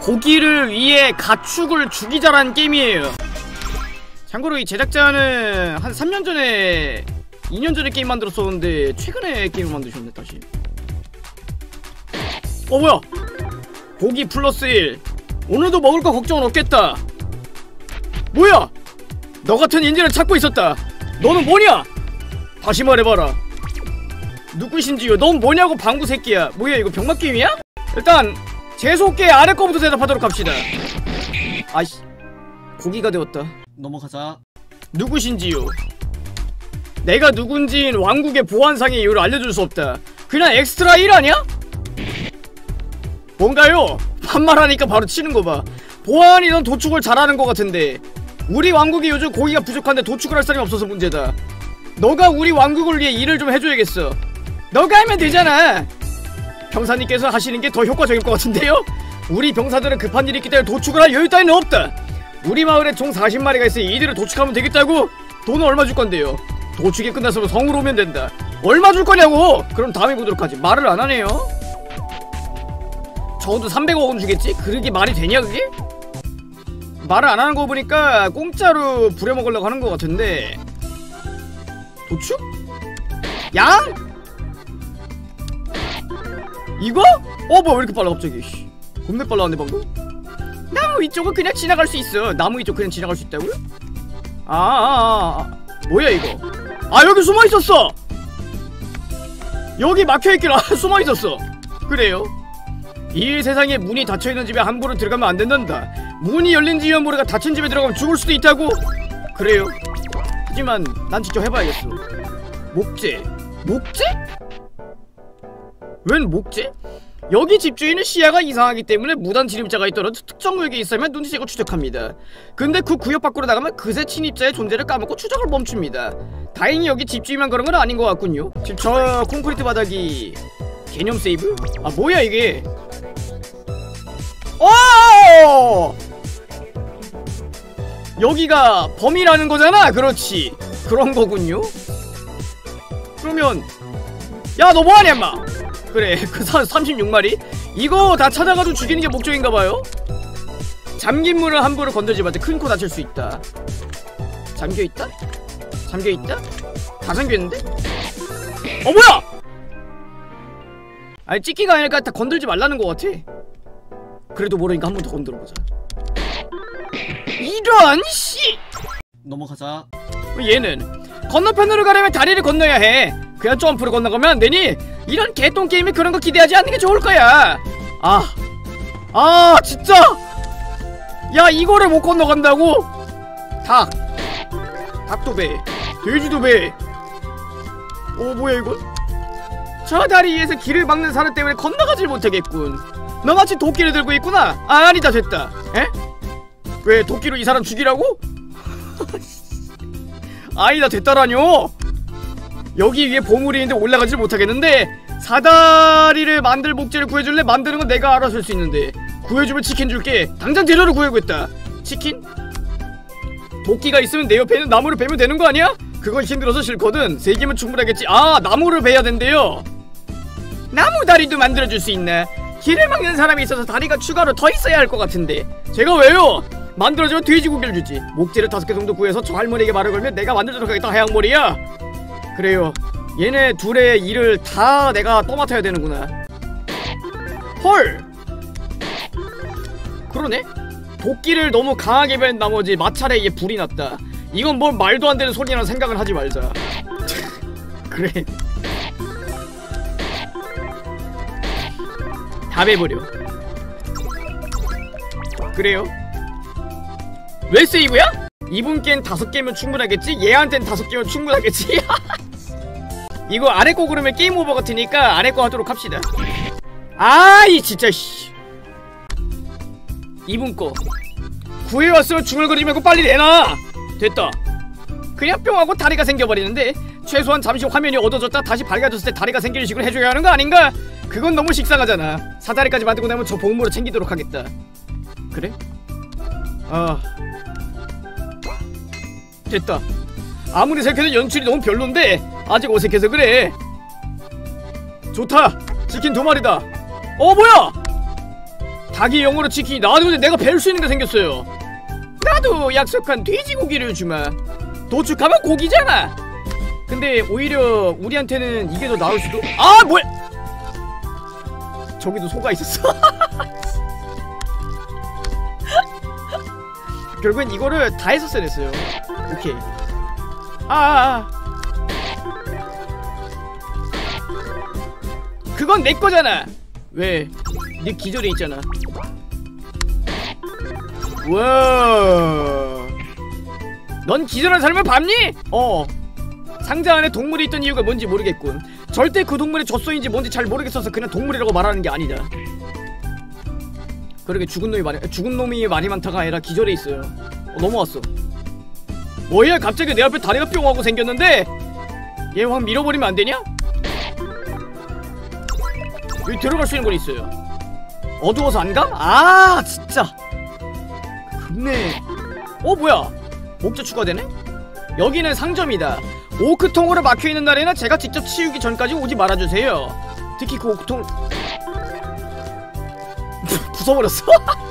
고기를 위해 가축을 죽이자라는 게임이에요. 참고로 이 제작자는 한 3년 전에 2년 전에 게임 만들었었는데 최근에 게임을 만드셨네 다시. 뭐야, 고기 플러스 1. 오늘도 먹을 거 걱정은 없겠다. 뭐야, 너 같은 인재를 찾고 있었다. 너는 뭐냐? 다시 말해봐라. 누구신지요? 넌 뭐냐고 방구 새끼야. 뭐야 이거 병맛 게임이야? 일단 재수없게 아래 거부터 대답하도록 합시다. 아이씨, 고기가 되었다. 넘어가자. 누구신지요? 내가 누군지인 왕국의 보안상의 이유를 알려줄 수 없다. 그냥 엑스트라 1 아냐? 뭔가요? 반말하니까 바로 치는 거 봐. 보안이 넌 도축을 잘하는 거 같은데 우리 왕국이 요즘 고기가 부족한데 도축을 할 사람이 없어서 문제다. 너가 우리 왕국을 위해 일을 좀 해줘야겠어. 너가 하면 되잖아. 병사님께서 하시는 게 더 효과적일 것 같은데요? 우리 병사들은 급한 일이 있기 때문에 도축을 할 여유 따위는 없다. 우리 마을에 총 40마리가 있으니 이들을 도축하면 되겠다고? 돈은 얼마 줄 건데요? 도축이 끝났으면 성으로 오면 된다. 얼마 줄 거냐고? 그럼 다음에 보도록 하지. 말을 안 하네요. 적어도 300억 원 주겠지? 그게 말이 되냐 그게? 말을 안 하는 거 보니까 공짜로 부려먹으려고 하는 거 같은데. 도축? 양? 이거? 뭐야 왜 이렇게 빨라 갑자기. 겁내 빨라는데 방금? 나무 위쪽은 그냥 지나갈 수 있어. 나무 위쪽 그냥 지나갈 수 있다고요? 뭐야 이거? 여기 숨어있었어! 여기 막혀있길 숨어있었어. 그래요? 이 세상에 문이 닫혀있는 집에 함부로 들어가면 안 된단다. 문이 열린지면 모르가 닫힌 집에 들어가면 죽을 수도 있다고? 그래요? 하지만 난 직접 해봐야겠어. 목재? 목재? 웬 목재? 여기 집주인은 시야가 이상하기 때문에 무단 진입자가 있더라도 특정 구역에 있으면 눈치채고 추적합니다. 근데 그 구역 밖으로 나가면 그새 침입자의 존재를 까먹고 추적을 멈춥니다. 다행히 여기 집주인만 그런 건 아닌 것 같군요. 지금 저 콘크리트 바닥이 개념 세이브? 뭐야 이게? 여기가 범위라는 거잖아. 그렇지, 그런 거군요. 그러면 야 너 뭐하냐 인마. 그래, 그 36마리? 이거 다 찾아가지고 죽이는 게 목적인가봐요. 잠긴 문을 함부로 건들지 마자. 큰 코 다칠 수 있다. 잠겨있다? 잠겨있다? 다 잠겨있는데? 뭐야! 아니 찍기가 아니라 다 건들지 말라는 것 같아. 그래도 모르니까 한 번 더 건들어보자. 이런 씨! 넘어가자. 얘는 건너편으로 가려면 다리를 건너야 해. 그냥 점프를 건너가면 안 되니? 이런 개똥 게임에 그런 거 기대하지 않는 게 좋을 거야. 진짜! 야 이거를 못 건너간다고? 닭도 배, 돼지도 배. 뭐야 이거? 저 다리 위에서 길을 막는 사람 때문에 건너가질 못하겠군. 너같이 도끼를 들고 있구나. 아니다 됐다. 에? 왜 도끼로 이 사람 죽이라고? 아니다 됐다라뇨. 여기 위에 보물이 있는데 올라가질 못하겠는데 사다리를 만들 목재를 구해줄래? 만드는 건 내가 알아서 할 수 있는데. 구해주면 치킨 줄게. 당장 재료를 구해야겠다. 치킨? 도끼가 있으면 내 옆에 있는 나무를 베면 되는 거 아니야? 그건 힘들어서 싫거든. 3개면 충분하겠지. 나무를 베야 된대요. 나무 다리도 만들어줄 수 있나? 길을 막는 사람이 있어서 다리가 추가로 더 있어야 할 것 같은데. 제가 왜요? 만들어주면 돼지고기를 주지. 목재를 5개 정도 구해서 저 할머니에게 말을 걸면 내가 만들도록 하겠다. 하양머리야. 그래요, 얘네 둘의 일을 다 내가 떠맡아야 되는구나. 헐! 그러네? 도끼를 너무 강하게 벤 나머지 마찰에 얘 불이 났다. 이건 뭘 말도 안 되는 소리라는 생각을 하지 말자. 그래, 다 베버려. 그래요? 왜 세이브야? 이분께는 5개면 충분하겠지? 얘한텐 5개면 충분하겠지? 이거 아래 거 그러면 게임 오버 같으니까 아래 거 하도록 합시다. 이 진짜 씨. 이분 거 구해왔으면 중얼거리지 말고 빨리 내놔. 됐다. 그냥 뿅 하고 다리가 생겨버리는데 최소한 잠시 화면이 어두워졌다 다시 밝아졌을 때 다리가 생기는 식으로 해줘야 하는 거 아닌가? 그건 너무 식상하잖아. 사다리까지 만들고 나면 저 보물을 챙기도록 하겠다. 그래? 됐다. 아무리 생각해도 연출이 너무 별론데 아직 어색해서 그래. 좋다. 치킨 2마리다. 뭐야? 닭이 영어로 치킨이 나왔는데 내가 뵐 수 있는 게 생겼어요. 나도 약속한 돼지고기를 주마. 도축하면 고기잖아. 근데 오히려 우리한테는 이게 더 나을 수도. 아 뭐야, 저기도 소가 있었어. 결국엔 이거를 다 했었어야 됐어요. 오케이. 그건 내 거잖아. 왜? 네 기절해 있잖아. 와. 넌 기절한 사람을 봤니? 상자 안에 동물이 있던 이유가 뭔지 모르겠군. 절대 그 동물의 젖소인지 뭔지 잘 모르겠어서 그냥 동물이라고 말하는 게 아니다. 그러게 죽은 놈이 말이 많다가 아니라 기절해 있어요. 넘어왔어. 뭐야, 갑자기 내 앞에 다리가 뿅 하고 생겼는데 얘 확 밀어버리면 안 되냐? 여기 들어갈 수 있는 건 있어요. 어두워서 안 가? 아 진짜 급네. 뭐야, 목재 추가되네? 여기는 상점이다. 오크통으로 막혀있는 날에는 제가 직접 치우기 전까지 오지 말아주세요. 특히 그 오크통 부숴버렸어.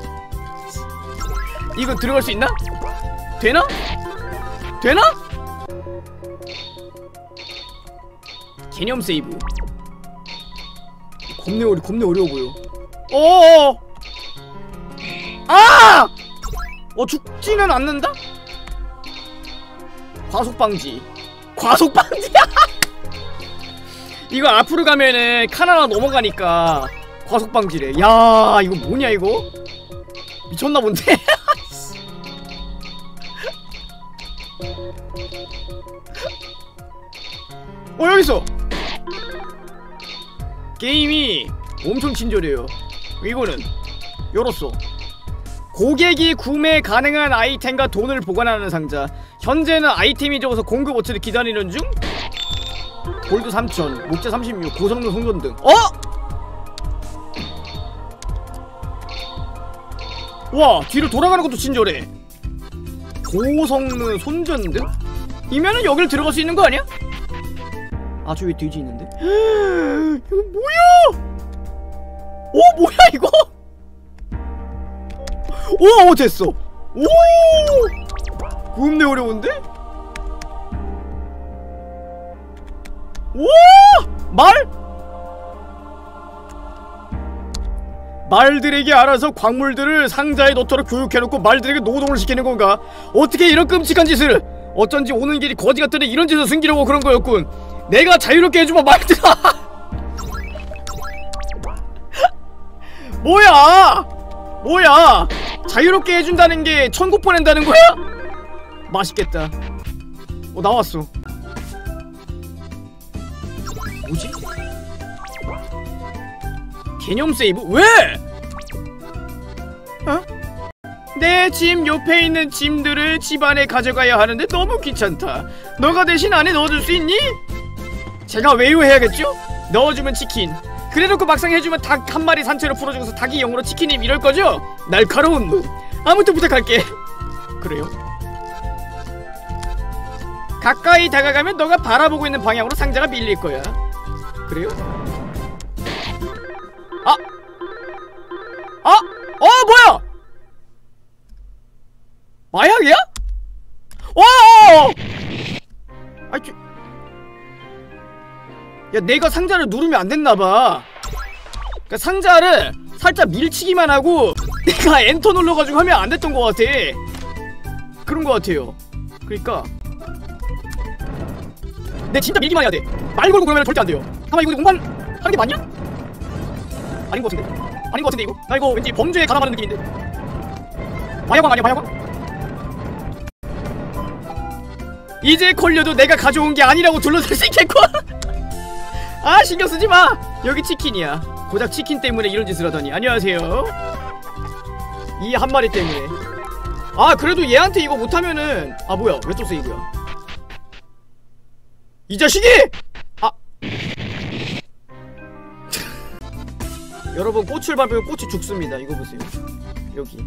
이거 들어갈 수 있나? 되나? 되나? 개념 세이브. 겁내 어려워 보여. 어어어. 아! 죽지는 않는다? 과속방지. 과속방지야! 이거 앞으로 가면은 칸 하나 넘어가니까 과속방지래. 야, 이거 뭐냐 이거? 미쳤나 본데? 여기있어! 게임이 엄청 친절해요. 이거는 열었어. 고객이 구매 가능한 아이템과 돈을 보관하는 상자. 현재는 아이템이 적어서 공급 어치를 기다리는 중. 골드 3000, 목재 36, 고성능 송전등. 와, 뒤로 돌아가는 것도 친절해. 고성능 손전등? 이면은 여길 들어갈 수 있는 거 아니야? 아, 저 위에 돼지 있는데? 이거 뭐야? 뭐야 이거? 됐어. 겁내 어려운데? 말들에게 알아서 광물들을 상자에 넣도록 교육해놓고 말들에게 노동을 시키는 건가? 어떻게 이런 끔찍한 짓을! 어쩐지 오는 길이 거지 같더니 이런 짓을 숨기려고 그런 거였군. 내가 자유롭게 해주마 말들아. 뭐야 자유롭게 해준다는 게 천국 보낸다는 거야? 맛있겠다. 나왔어. 뭐지? 개념 세이브? 왜? 내 짐 옆에 있는 짐들을 집안에 가져가야 하는데 너무 귀찮다. 너가 대신 안에 넣어줄 수 있니? 제가 외유해야겠죠? 넣어주면 치킨. 그래놓고 막상 해주면 닭 한 마리 산채로 풀어주고서 닭이 영어로 치킨임 이럴거죠? 날카로운 놈. 아무튼 부탁할게. 그래요? 가까이 다가가면 너가 바라보고 있는 방향으로 상자가 밀릴 거야. 그래요? 뭐야! 마약이야? 야, 내가 상자를 누르면 안 됐나봐. 그니까 상자를 살짝 밀치기만 하고 내가 엔터 눌러가지고 하면 안 됐던 것 같아. 그런 것 같아요. 그러니까 내 진짜 밀기만 해야 돼. 말 걸고 그러면 절대 안 돼요. 아마 이거 운반 하는 게 맞냐? 아닌 것 같은데? 아닌 것 같은데 이거? 나 이거 왠지 범죄에 가담하는 느낌인데? 마약왕 아니야, 마약왕? 이제 걸려도 내가 가져온 게 아니라고 둘러댈 수 있겠고. 아, 신경 쓰지 마. 여기 치킨이야. 고작 치킨 때문에 이런 짓을 하다니. 안녕하세요. 이 한 마리 때문에. 그래도 얘한테 이거 못하면은. 뭐야, 왜 또 세이브야? 이 자식이! 여러분, 꽃을 밟으면 꽃이 죽습니다. 이거 보세요. 여기.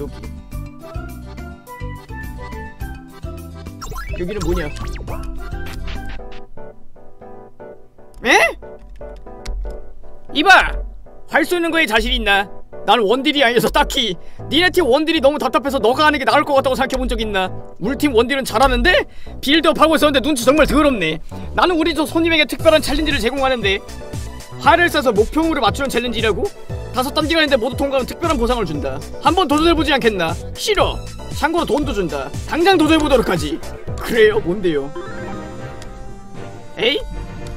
여기는 뭐냐? 에? 이봐! 활 쏘는 거에 자신 있나? 난 원딜이 아니어서 딱히 니네 팀 원딜이 너무 답답해서 너가 하는 게 나을 것 같다고 생각해본 적 있나? 우리 팀 원딜은 잘하는데 빌드업 하고 있었는데 눈치 정말 더럽네. 나는 우리 저 손님에게 특별한 챌린지를 제공하는데 활을 쏴서 목표물을 맞추는 챌린지라고? 5단계가 있는데 모두 통과하면 특별한 보상을 준다. 한번 도전해보지 않겠나? 싫어. 참고로 돈도 준다. 당장 도전해보도록 하지. 그래요? 뭔데요? A?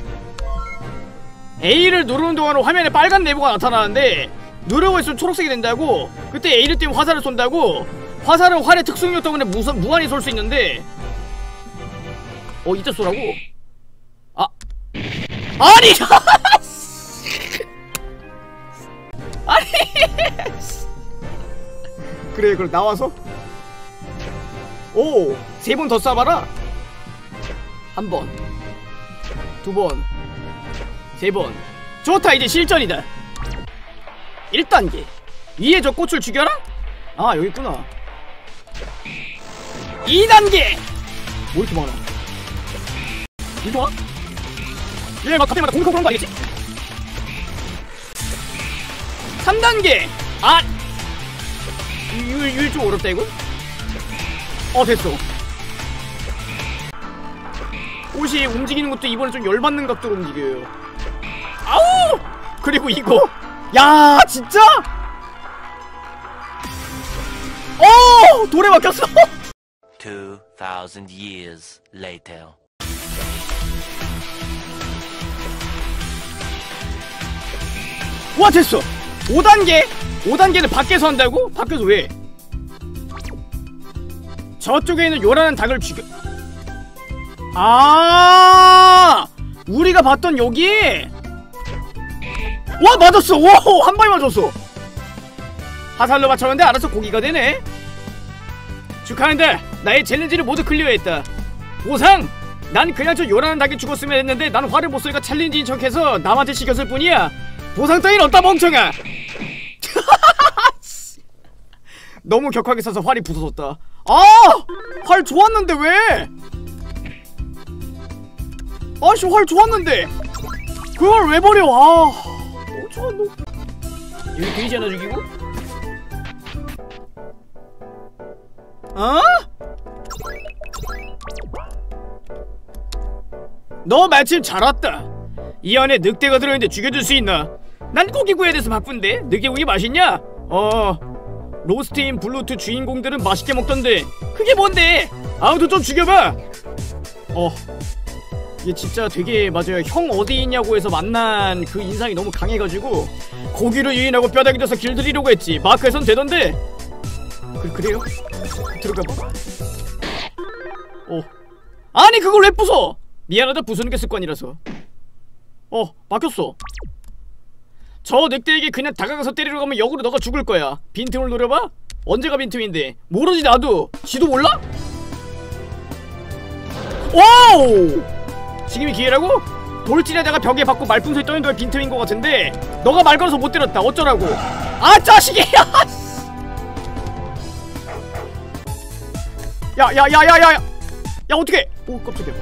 A를 누르는 동안 화면에 빨간 네모가 나타나는데 누르고 있으면 초록색이 된다고. 그때 A를 띄면 화살을 쏜다고. 화살은 활의 특수능력 때문에 무한히 쏠 수 있는데 이때 쏘라고? 아니! 아니! 그래 그럼 나와서 오! 3번 더 쏴봐라. 1번 2번 3번. 좋다. 이제 실전이다. 1단계 위에 저 꽃을 죽여라? 아 여기 있구나. 2단계 뭐 이렇게 많아? 이거 와? 얘 막 갑자기 공격하고 그런 거 아니겠지? 3단계 아! 이거 좀 어렵다 이거? 됐어. 꽃이 움직이는 것도 이번에 좀 열받는 각도로 움직여요. 아우! 그리고 이거 야 진짜? 돌에 막혔어. 2000 years later. 와 됐어. 5단계 5단계는 밖에서 한다고? 밖에서 왜? 저쪽에 있는 요란한 닭을 죽여. 우리가 봤던 여기. 와 맞았어. 와 한 방에 맞았어. 화살로 맞췄는데 알아서 고기가 되네. 축하한다. 나의 챌린지를 모두 클리어했다. 보상! 난 그냥 저 요란한 닭이 죽었으면 했는데 난 화를 못 쏘니까 챌린지인 척해서 남한테 시켰을 뿐이야. 보상 따윈 없다 멍청아. 너무 격하게 쏴서 활이 부서졌다. 활 좋았는데 왜? 아씨 활 좋았는데 그걸 왜 버려? 좋았노. 여기 돼지 하나 죽이고? 너 마침 잘 왔다. 이 안에 늑대가 들어있는데 죽여줄 수 있나? 난 고기 구해야 돼서 바쁜데. 늑대고기 맛있냐? 로스트인 블루투 주인공들은 맛있게 먹던데. 그게 뭔데? 아무튼 좀 죽여봐. 이게 진짜 되게 맞아요. 형 어디 있냐고 해서 만난 그 인상이 너무 강해가지고 고기를 유인하고 뼈다귀 줘서 길들이려고 했지. 마크에선 되던데. 그래요? 들어가봐. 아니 그걸 왜 부숴? 미안하다. 부수는 게 습관이라서. 막혔어. 저 늑대에게 그냥 다가가서 때리러 가면 역으로 너가 죽을 거야. 빈틈을 노려봐? 언제가 빈틈인데? 모르지 나도. 지도 몰라? 오! 지금이 기회라고? 돌진에다가 벽에 박고 말풍선이 떠있는 동안 빈틈인 것 같은데 너가 말 걸어서 못 때렸다. 어쩌라고? 자식이야! 야 어떡해! 오 깜짝이야.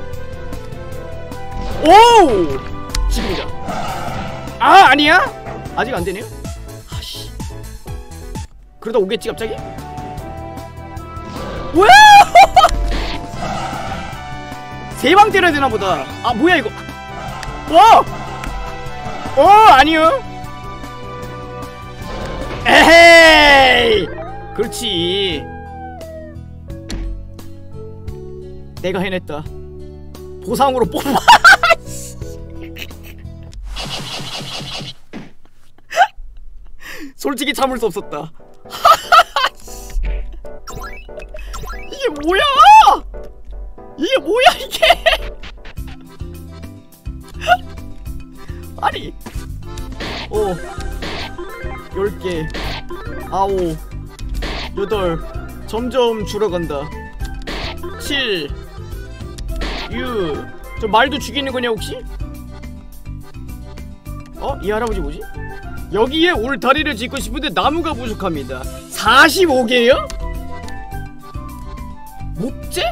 오! 지금이다. 아니야? 아직 안되네요? 그러다 오겠지 갑자기? 왜? 3방 때려야 되나보다. 뭐야 이거. 아니요. 에헤이. 그렇지. 내가 해냈다. 보상으로 뽑아. 솔직히 참을 수 없었다. 이게 뭐야? 이게 뭐야 이게? 아니 10개 9 8 점점 줄어간다. 7 6 저 말도 죽이는 거냐 혹시? 이 할아버지 뭐지? 여기에 울타리를 짓고 싶은데 나무가 부족합니다. 45개요? 목재?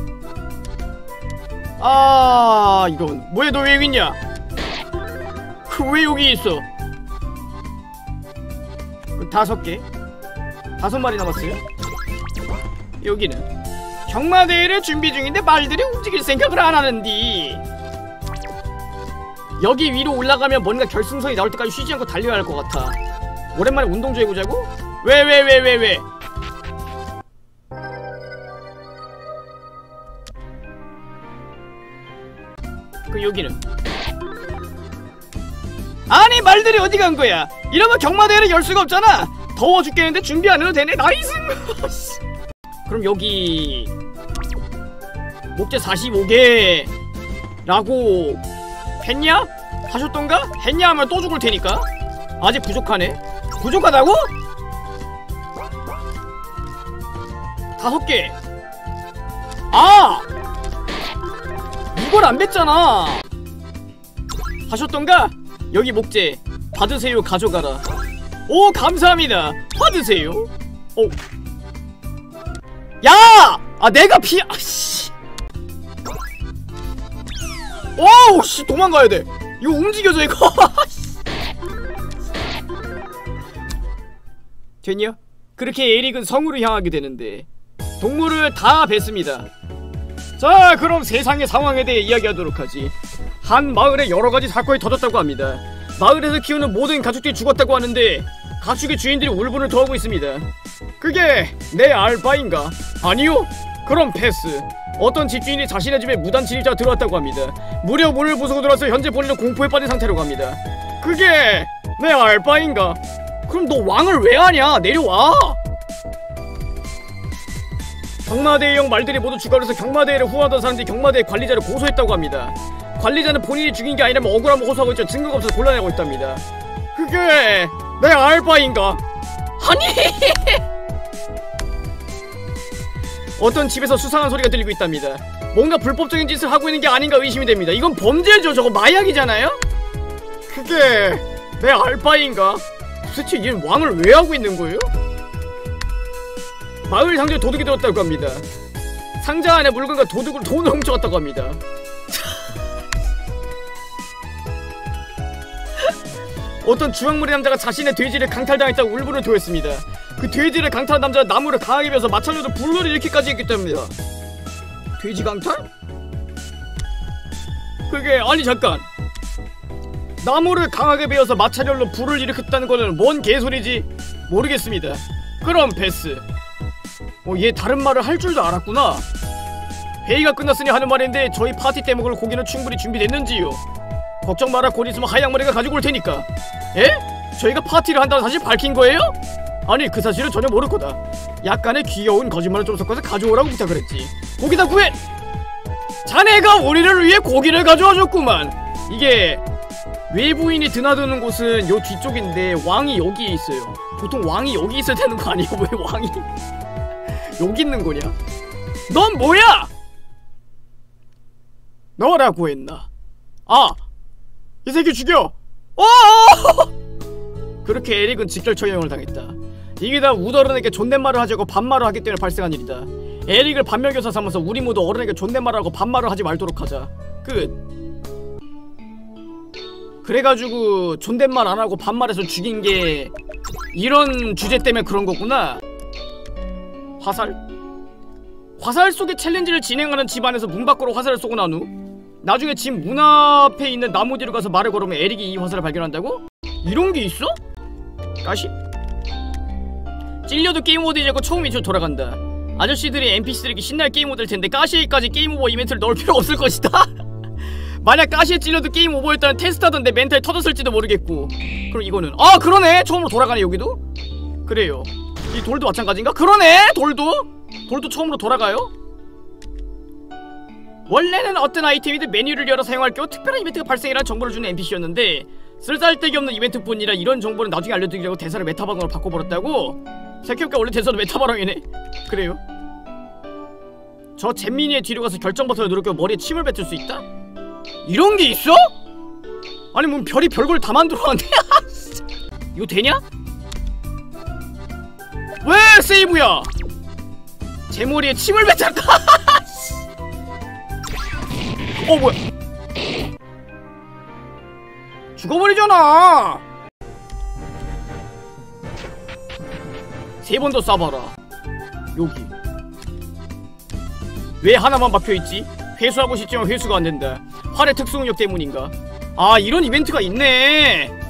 이건 뭐야? 너 왜 여기 있냐? 왜 여기 있어? 5개 5마리 남았어요. 여기는 경마대회를 준비 중인데 말들이 움직일 생각을 안 하는디. 여기 위로 올라가면 뭔가 결승선이 나올 때까지 쉬지 않고 달려야 할 것 같아. 오랜만에 운동 좀 해보자고? 왜? 그 여기는 아니 말들이 어디 간 거야? 이러면 경마대회를 열 수가 없잖아. 더워 죽겠는데 준비 안 해도 되네. 나이스. 그럼 여기 목재 45개 라고 했냐? 하셨던가? 했냐 하면 또 죽을 테니까. 아직 부족하네. 부족하다고? 5개. 아! 이걸 안 뱉잖아. 하셨던가? 여기 목재 받으세요. 가져가라. 오 감사합니다. 받으세요. 오. 야! 아 내가 아씨. 오우 씨 도망가야 돼. 이거 움직여져 이거. 됐냐? 그렇게 에릭은 성으로 향하게 되는데 동물을 다 뱄습니다. 자 그럼 세상의 상황에 대해 이야기하도록 하지. 한 마을에 여러가지 사건이 터졌다고 합니다. 마을에서 키우는 모든 가축들이 죽었다고 하는데 가축의 주인들이 울분을 토하고 있습니다. 그게 내 알바인가? 아니요? 그럼 패스. 어떤 집주인이 자신의 집에 무단 침입자가 들어왔다고 합니다. 무려 문을 부수고 들어와서 현재 본인은 공포에 빠진 상태라고 합니다. 그게 내 알바인가? 그럼 너 왕을 왜 하냐? 내려와. 경마대회용 말들이 모두 추가로서 경마대회를 후원하던 사람들이 경마대회 관리자를 고소했다고 합니다. 관리자는 본인이 죽인 게 아니라면 억울함을 호소하고 있죠. 증거가 없어서 곤란해하고 있답니다. 그게 내 알바인가? 아니! 어떤 집에서 수상한 소리가 들리고 있답니다. 뭔가 불법적인 짓을 하고 있는 게 아닌가 의심이 됩니다. 이건 범죄죠. 저거 마약이잖아요? 그게 내 알바인가? 도대체 얘는 왕을 왜 하고 있는 거예요? 마을 상자에 도둑이 들었다고 합니다. 상자 안에 물건과 돈을 훔쳐갔다고 합니다. 어떤 주황머리 남자가 자신의 돼지를 강탈당했다고 울분을 토했습니다. 그 돼지를 강탈한 남자가 나무를 강하게 베어서 마찰로도 불을 일으키기까지 했기 때문이다. 돼지 강탈? 그게 아니 잠깐. 나무를 강하게 베어서 마찰열로 불을 일으켰다는 거는 뭔 개소리지? 모르겠습니다. 그럼 패스. 얘 다른 말을 할 줄도 알았구나. 회의가 끝났으니 하는 말인데 저희 파티 때 먹을 고기는 충분히 준비됐는지요? 걱정 마라. 곧 있으면 하양머리가 가지고 올 테니까. 에? 저희가 파티를 한다는 사실 밝힌 거예요? 아니 그 사실은 전혀 모를 거다. 약간의 귀여운 거짓말을 좀 섞어서 가져오라고 부탁을 했지. 고기다 구해! 자네가 우리를 위해 고기를 가져와줬구만. 이게 외부인이 드나드는 곳은 요 뒤쪽인데 왕이 여기에 있어요. 보통 왕이 여기 있어야 되는 거 아니야? 왜 왕이 여기 있는 거냐? 넌 뭐야? 너라고 했나? 아! 이 새끼 죽여! 그렇게 에릭은 직결 처형을 당했다. 이게 다 우더른에게 존댓말을 하자고 반말을 하기 때문에 발생한 일이다. 에릭을 반면교사 삼아서 우리 모두 어른에게 존댓말을 하고 반말을 하지 말도록 하자. 끝. 그래가지고 존댓말 안 하고 반말해서 죽인 게 이런 주제 때문에 그런 거구나. 화살? 화살 쏘기 챌린지를 진행하는 집안에서 문 밖으로 화살을 쏘고 난 후 나중에 집 문 앞에 있는 나무 뒤로 가서 말을 걸으면 에릭이 이 화살을 발견한다고? 이런 게 있어? 가시? 찔려도 게임 모드 이제고 처음 이쪽으로 돌아간다. 아저씨들이 NPC들에게 신날 게임 모드일 텐데 가시에까지 게임 오버 이벤트를 넣을 필요 없을 것이다. 만약 가시에 찔려도 게임 오버였다면 테스트하던데 멘탈 터졌을지도 모르겠고. 그럼 이거는 그러네. 처음으로 돌아가네. 여기도? 그래요. 이 돌도 마찬가지인가? 그러네. 돌도 처음으로 돌아가요. 원래는 어떤 아이템이든 메뉴를 열어 사용할 경우 특별한 이벤트가 발생이라는 정보를 주는 NPC였는데 쓸데기 없는 이벤트뿐이라 이런 정보는 나중에 알려드리려고 대사를 메타방으로 바꿔버렸다고? 생각해보니까 원래 대사도 메타방이네. 그래요. 저 잼민이의 뒤로 가서 결정 버튼을 누르고 머리에 침을 뱉을 수 있다? 이런 게 있어? 아니 뭐 별이 별걸 다 만들어놨네. 이거 되냐? 왜 세이브야? 제 머리에 침을 뱉을까? 뭐야? 죽어버리잖아. 3번 더 쏴봐라. 여기 왜 하나만 박혀있지? 회수하고 싶지만 회수가 안된다. 활의 특수능력 때문인가? 아, 이런 이벤트가 있네.